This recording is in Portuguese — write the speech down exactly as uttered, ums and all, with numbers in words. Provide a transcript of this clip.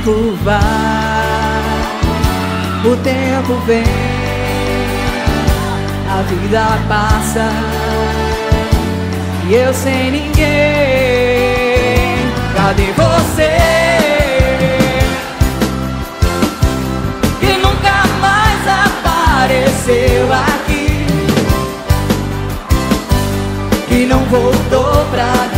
tempo vai, o tempo vem, a vida passa e eu sem ninguém. Cadê você? Que nunca mais apareceu aqui, que não voltou pra